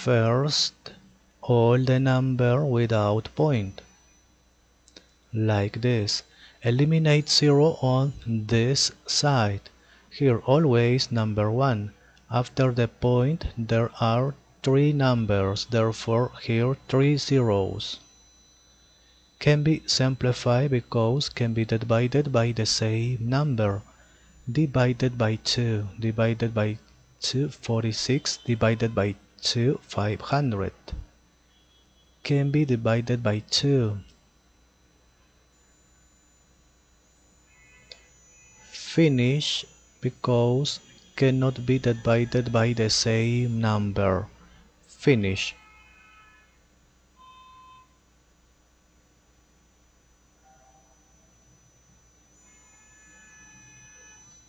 First, all the number without point. Like this. Eliminate 0 on this side. Here always number 1. After the point there are 3 numbers, therefore here 3 zeros. Can be simplified because can be divided by the same number. Divided by 2, divided by 2, 46, divided by 2, 500. Can be divided by 2. Finish because cannot be divided by the same number. Finish.